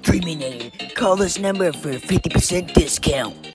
X-Streeminator. Call this number for a 50% discount.